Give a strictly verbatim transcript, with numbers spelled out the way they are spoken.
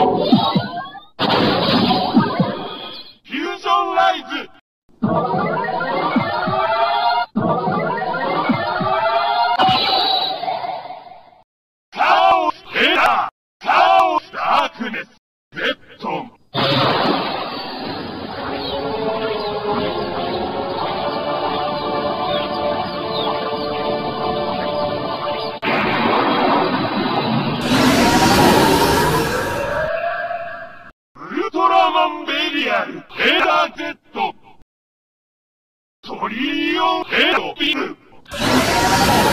フュージョンライズ。カオスエラー、カオスダークネス、ゼットン。ウルトラマンベリアル、エラー Z。トリリオンヘドビル。